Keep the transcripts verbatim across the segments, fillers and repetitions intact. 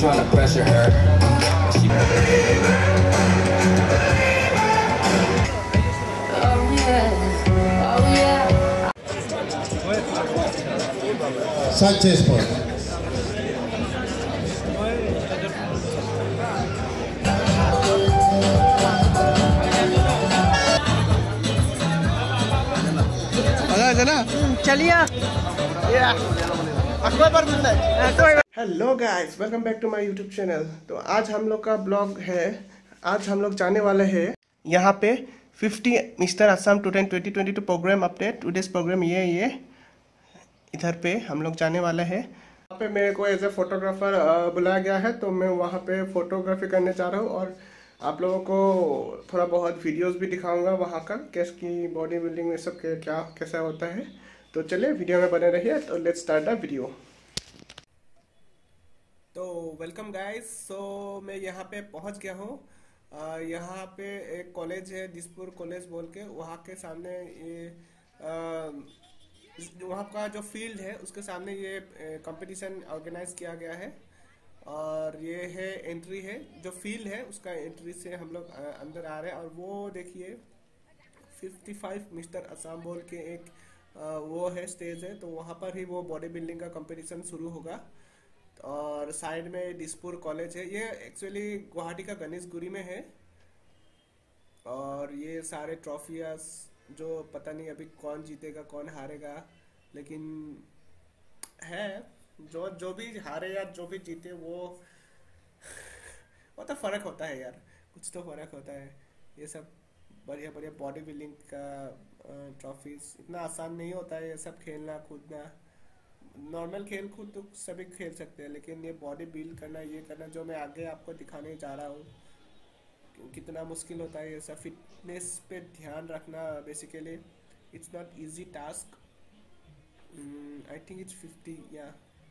trying to pressure her. She oh yeah, oh yeah. Sanchez Sport. चलिए hello guys, welcome back to my YouTube channel. तो आज हम लोग का blog है। आज हम लोग जाने वाले हैं यहाँ पे fifty mister Assam two twenty twenty two program update. Today's program ये ये इधर पे हम लोग जाने वाले हैं। वहाँ पे मेरे को एज ए फोटोग्राफर बुलाया गया है, तो मैं वहाँ पे फोटोग्राफी करने जा रहा हूँ और आप लोगों को थोड़ा बहुत वीडियोस भी दिखाऊंगा वहाँ का, कैसी बॉडी बिल्डिंग में सब क्या कैसा होता है। तो चलिए वीडियो में बने रहिए। तो लेट्स स्टार्ट द वीडियो। तो वेलकम गाइस। सो मैं यहाँ पे पहुँच गया हूँ। यहाँ पे एक कॉलेज है दिसपुर कॉलेज बोल के, वहाँ के सामने ये वहाँ का जो फील्ड है उसके सामने ये कंपटीशन ऑर्गेनाइज किया गया है। और ये है एंट्री है, जो फील्ड है उसका एंट्री से हम लोग अंदर आ रहे हैं। और वो देखिए पचपन मिस्टर असम बोल के एक आ, वो है स्टेज है, तो वहाँ पर ही वो बॉडी बिल्डिंग का कंपटीशन शुरू होगा। और साइड में दिसपुर कॉलेज है। ये एक्चुअली गुवाहाटी का गणेशगुरी में है। और ये सारे ट्रॉफियास जो पता नहीं अभी कौन जीतेगा कौन हारेगा, लेकिन है जो जो भी हारे या जो भी जीते वो वो तो फर्क होता है यार, कुछ तो फर्क होता है। ये सब बढ़िया बढ़िया बॉडी बिल्डिंग का ट्रॉफीज इतना आसान नहीं होता है ये सब खेलना कूदना। नॉर्मल खेल कूद तो सभी खेल सकते हैं, लेकिन ये बॉडी बिल्ड करना, ये करना जो मैं आगे आपको दिखाने जा रहा हूँ कितना मुश्किल होता है। ये सब फिटनेस पे ध्यान रखना basically it's not easy task. I think it's fifty या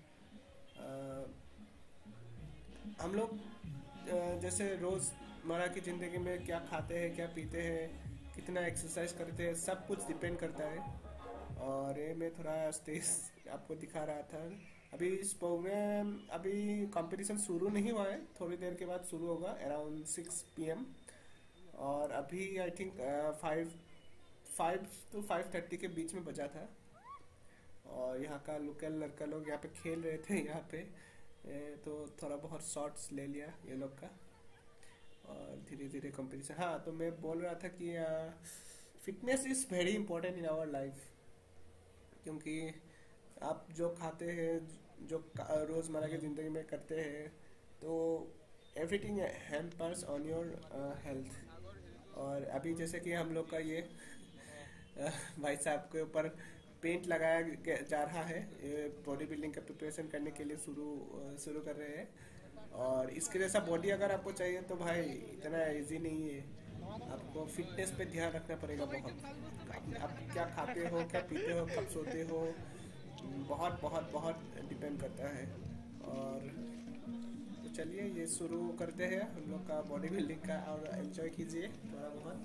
हम लोग uh, जैसे रोज़मर्रा की ज़िंदगी में क्या खाते हैं, क्या पीते हैं, कितना एक्सरसाइज करते हैं, सब कुछ डिपेंड करता है। और ये मैं थोड़ा स्टेज आपको दिखा रहा था। अभी इस प्रोग्राम अभी कंपटीशन शुरू नहीं हुआ है, थोड़ी देर के बाद शुरू होगा अराउंड सिक्स पी एम। और अभी I think five five two five thirty के बीच में बजा था। और यहाँ का लोकल लड़का लोग यहाँ पे खेल रहे थे यहाँ पे, तो थोड़ा बहुत शॉट्स ले लिया ये लोग का। और धीरे धीरे कंपटीशन। हाँ, तो मैं बोल रहा था कि fitness is very important in our life, क्योंकि आप जो खाते हैं, जो रोज़मर्रा की ज़िंदगी में करते हैं, तो everything hampers on your health. और अभी जैसे कि हम लोग का ये भाई साहब के ऊपर पेंट लगाया जा रहा है, ये बॉडी बिल्डिंग का प्रिपरेशन करने के लिए शुरू शुरू कर रहे हैं। और इसके जैसा बॉडी अगर आपको चाहिए तो भाई इतना इजी नहीं है, आपको फिटनेस पे ध्यान रखना पड़ेगा बहुत। आप क्या खाते हो, क्या पीते हो, कब सोते हो, बहुत बहुत बहुत डिपेंड करता है। और तो चलिए ये शुरू करते हैं हम लोग का बॉडी बिल्डिंग का, और एंजॉय कीजिए थोड़ा बहुत।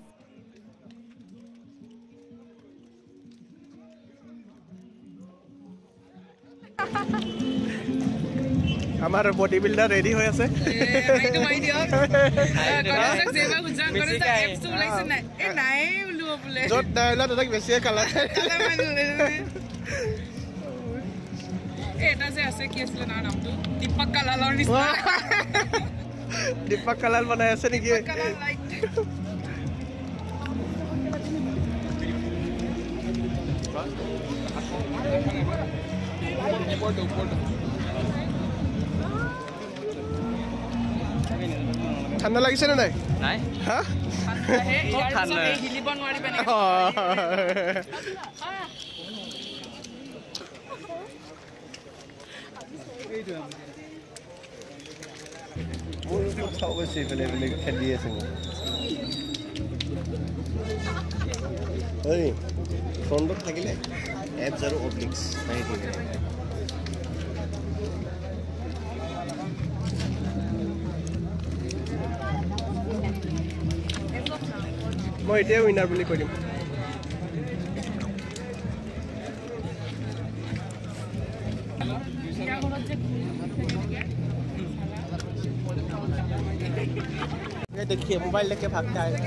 हमारा बॉडी बिल्डर रेडी হৈ আছে। বেছিয়ে কালাৰ দীপক কালালৰ নিচিনা দীপক কালাৰ বনাই আছে নেকি? ঠান্ডা লাগিছে নে নাই? নাই। হ্যাঁ ঠান্ডা হিলিব নোৱাৰি পানে। মোৰ চাও গৈছে ফেলে ফেলে খেলি আছে। এই ফ্ৰণ্টত থাকিলে এপছ আৰু অবলিক্স নাই থাকে। মই এতিয়াই উইনাৰ বুলি কৈ দিম। देखिए मोबाइल लेके भागता है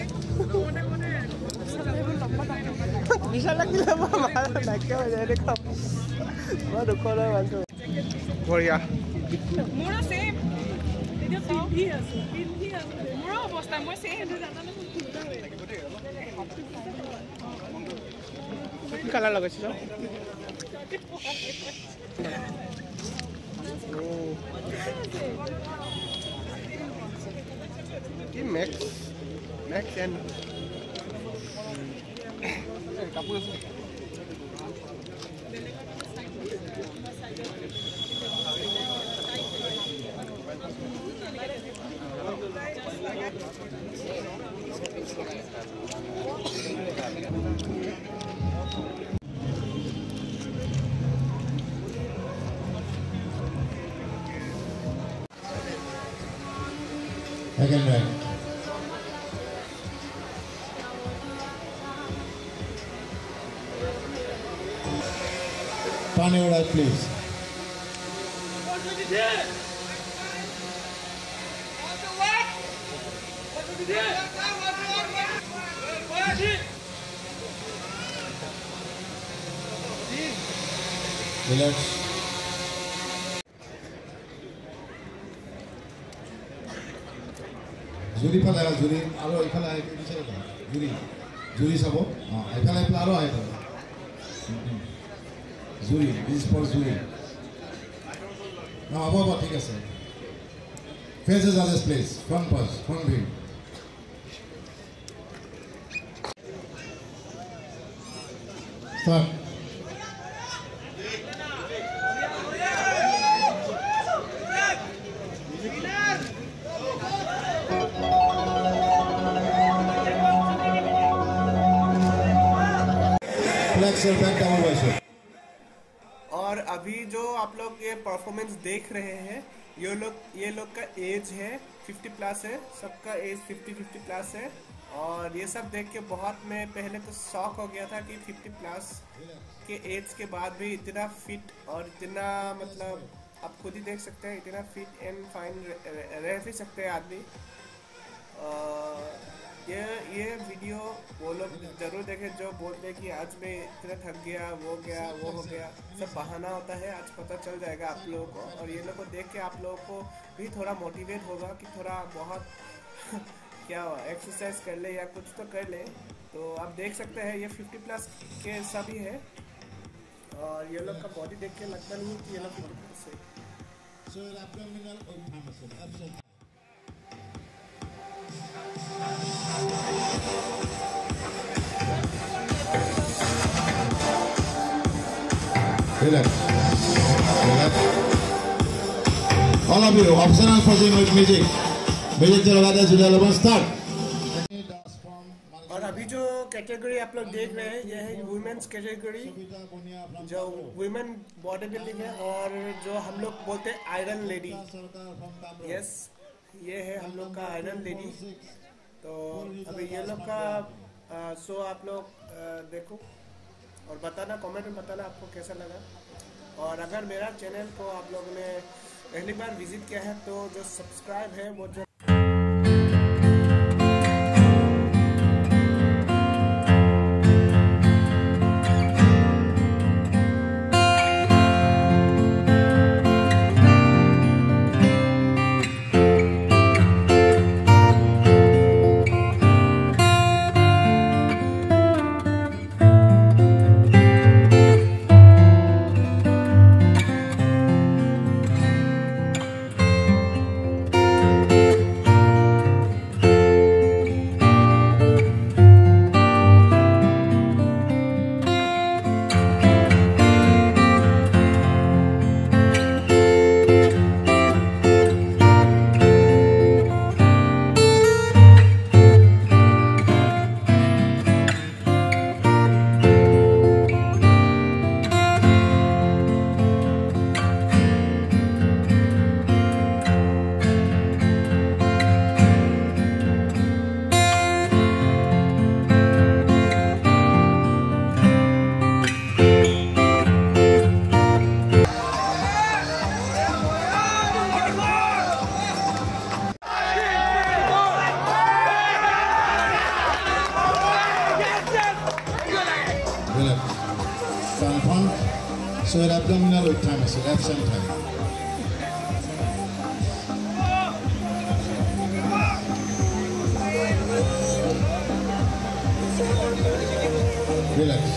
विशाल लगता है देखो रुको बढ़िया মোৰো সেম এতিয়া পিন্ধি আছো পিন্ধি আছো মোৰো অৱস্থা মই সেম জানানে কি কালাৰ লগাইছিল কি মেক্স মেক্স এণ্ড কাপোৰ আছে Again, right. Turn your right, please. Relax. জুৰি ফালে আৰু জুৰি আৰু এইফালে আহি বিচাৰে জুৰি জুৰি চাব অঁ এইফালে এইফালে আৰু আহি যাব জুৰি দিছ ফৰ জুৰি অঁ হ'ব হ'ব ঠিক আছে ফেচ ইজ আলেছ place front pose front view start और अभी जो आप लोग ये परफॉर्मेंस देख रहे हैं ये लोग ये लोग का एज है फिफ्टी प्लस है सबका एज फिफ्टी फिफ्टी प्लस है और ये सब देख के बहुत मैं पहले तो शॉक हो गया था कि फिफ्टी प्लस के एज के बाद भी इतना फिट और इतना मतलब आप खुद ही देख सकते हैं इतना फिट एंड फाइन रह भी सकते हैं आदमी ये ये वीडियो वो लोग जरूर देखें जो बोलते हैं कि आज मैं इतना थक गया वो गया वो हो गया सब बहाना होता है आज पता चल जाएगा आप लोगों को और ये लोग को देख के आप लोगों को भी थोड़ा मोटिवेट होगा कि थोड़ा बहुत क्या एक्सरसाइज कर ले या कुछ तो कर ले तो आप देख सकते हैं ये फिफ्टी प्लस के सभी है और ये लोग का बॉडी देख के लगता नहीं है कि ये लोग फिफ्टी प्लस है Relax. Relax. All of you, optional posing with music. Music चलो गाते जुड़ा लो बस start. और अभी जो कैटेगरी आप लोग देख रहे हैं ये है वुमेन्स कैटेगरी जो वुमेन बॉडी बिल्डिंग है और जो हम लोग बोलते हैं आयरन लेडी यस ये है हम लोग का आयरन लेडी तो अभी ये लोग का शो आप लोग देखो और बताना कमेंट में बताना आपको कैसा लगा और अगर मेरा चैनल को आप लोगों ने पहली बार विजिट किया है तो जो सब्सक्राइब है वो जो your abdominal with time, so left side time. Relax.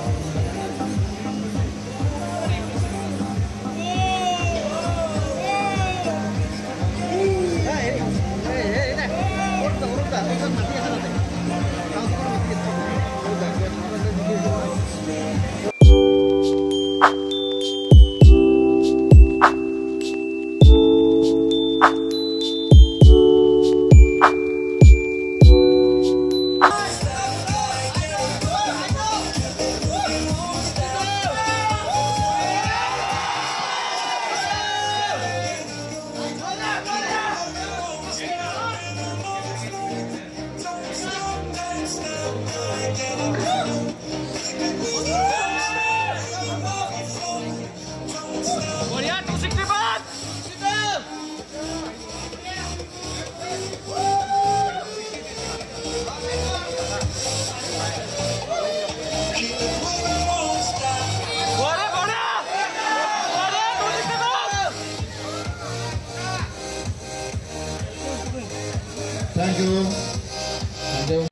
Thank you. Thank you.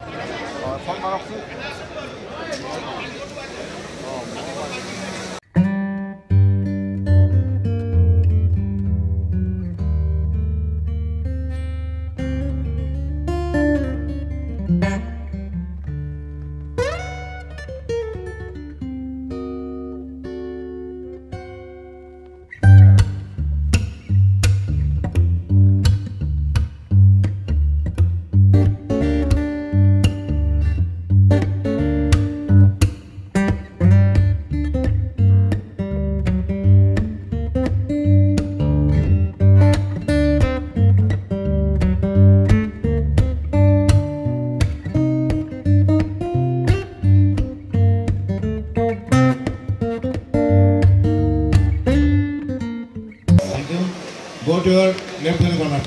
Go to your left hand corner.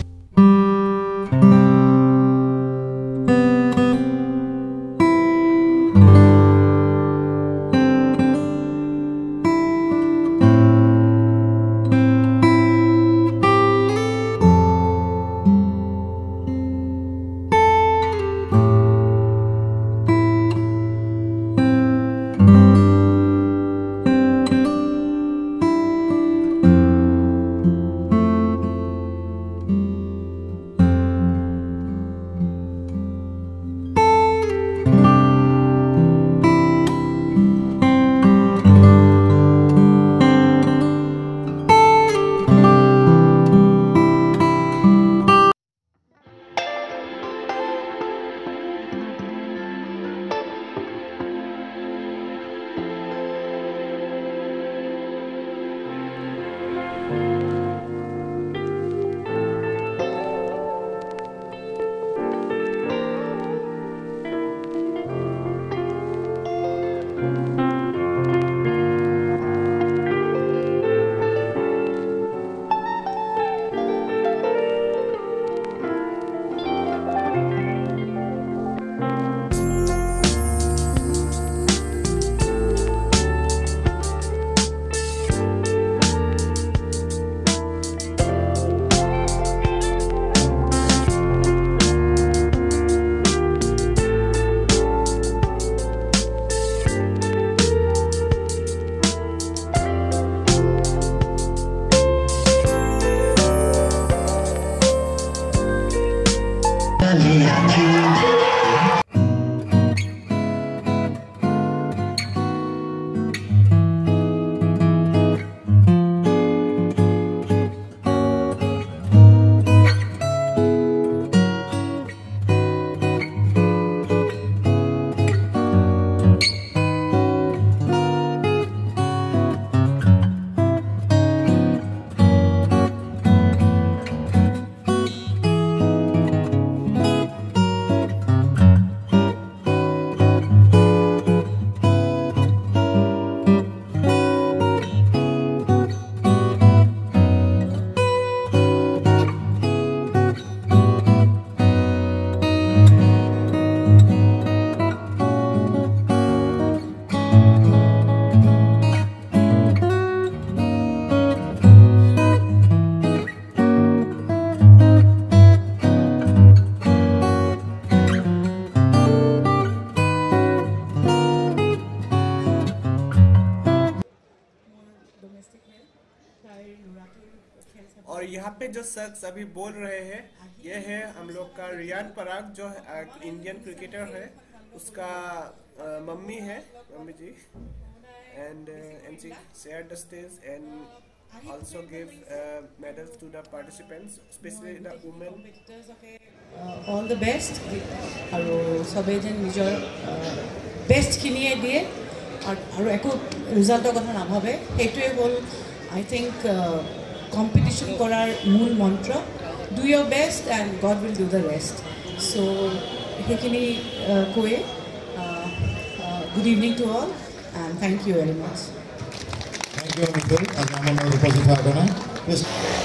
और यहाँ पे जो शख्स अभी बोल रहे हैं ये है हम लोग का रियान पराग जो इंडियन क्रिकेटर है, उसका uh, मम्मी है, mummy ji, and and she share the stage and also give uh, medals to the participants, especially the women. Uh, all the best. আৰু সবে যেন নিজৰ বেষ্ট খিনিয়ে দিয়ে আৰু একো ৰিজাল্টৰ কথা নাভাবে, সেইটোৱে হ'ল আই থিংক কম্পিটিশ্যন কৰাৰ মূল মন্ত্ৰ। Do your best and God will do the rest. চ' সেইখিনি কৈয়ে good evening to all and thank you very much. Thank you, Mitul. As I'm on the opposite side, please.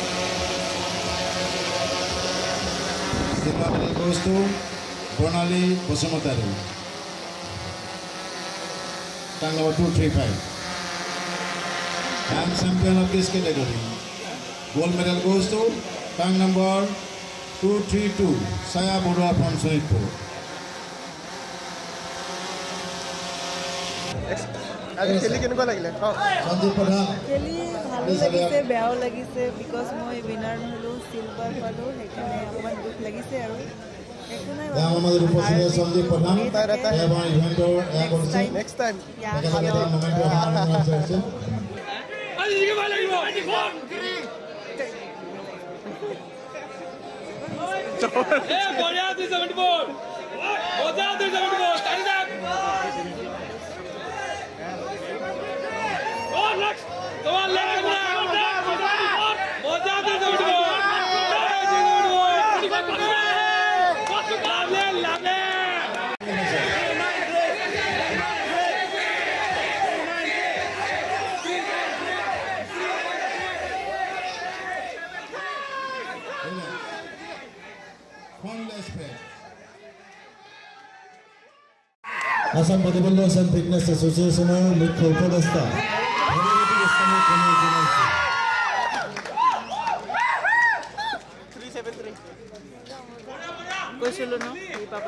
The medal goes to Pranali Basumatari. Tank number two three five. And champion of this category. Gold medal goes to tank number two three two, Saya Bodua from Sonitpur. আজি খেলি কেনেকুৱা লাগিলে? Sandeep Pradhan. খেলি ভালো লাগিছে, বেয়াও লাগিছে, because মই উইনাৰ নহলো, সিলভাৰ পালো, সেইকাৰণে অকণমান দুখ লাগিছে আৰু একো নাই। আমাদের উপস্থিত সন্দীপ প্রধান এবং ইভেন্টর এক করছে নেক্সট টাইম দেখা মোমেন্ট আনন্দ হচ্ছে। আজি জিকে ভালো লাগিব এ বড়িয়া দুই সেভেন্টি ফোর মজা দুই সেভেন্টি ফোর তাই দেখ ও নেক্সট তোমার লেগ না মজা দুই seventy four Assam bodybuilders and fitness এসোসিয়েশনের মুখ্য উপদেষ্টা কৈছিলো ন এই পাব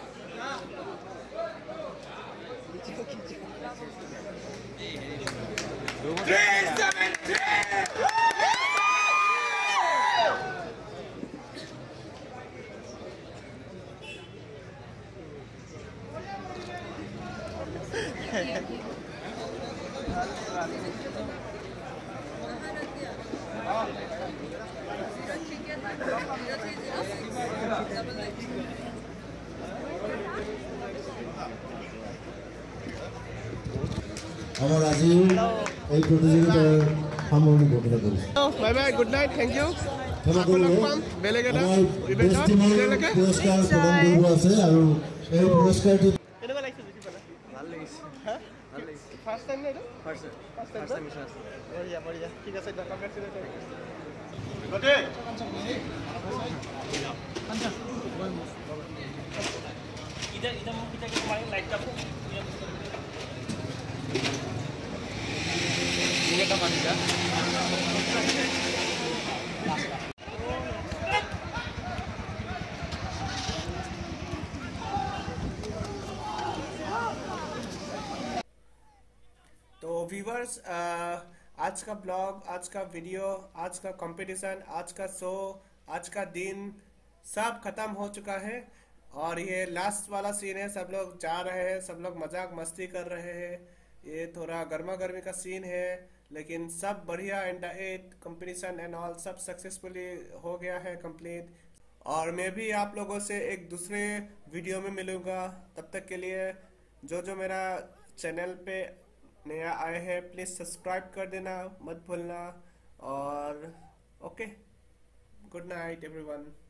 আমার আজি এই প্রতিযোগিতার সামৰণি ঘোষণা কৰিছো। Bye bye, good night, thank you. বেলেগ এটা পুৰস্কাৰ প্ৰদান কৰিব আছে আৰু এই পুৰস্কাৰটো কেনেকুৱা লাগিছে দেখি পেলাই? ভাল লাগিছে। হা ভাল লাগিছে। ফাৰ্ষ্ট টাইম নে এইটো? First first time first time মিছন আছে। বঢ়িয়া বঢ়িয়া, ঠিক আছে, কংগ্ৰেচুলেশ্যন। গটে ইধर इधर मुंह पीछे के तुम्हारी लाइट का ये का पानी का तो व्यूवर्स, आज का ब्लॉग, आज का वीडियो, आज का कंपटीशन, आज का शो, आज का दिन सब खत्म हो चुका है और ये लास्ट वाला सीन है। सब लोग जा रहे हैं, सब लोग मजाक मस्ती कर रहे हैं। ये थोड़ा गर्मा गर्मी का सीन है, लेकिन सब बढ़िया and at competition and all सब सक्सेसफुली हो गया है कंप्लीट। और मैं भी आप लोगों से एक दूसरे वीडियो में मिलूंगा। तब तक के लिए जो जो मेरा चैनल पे नया आए हैं प्लीज़ सब्सक्राइब कर देना मत भूलना। और ओके, गुड नाइट एवरीवन।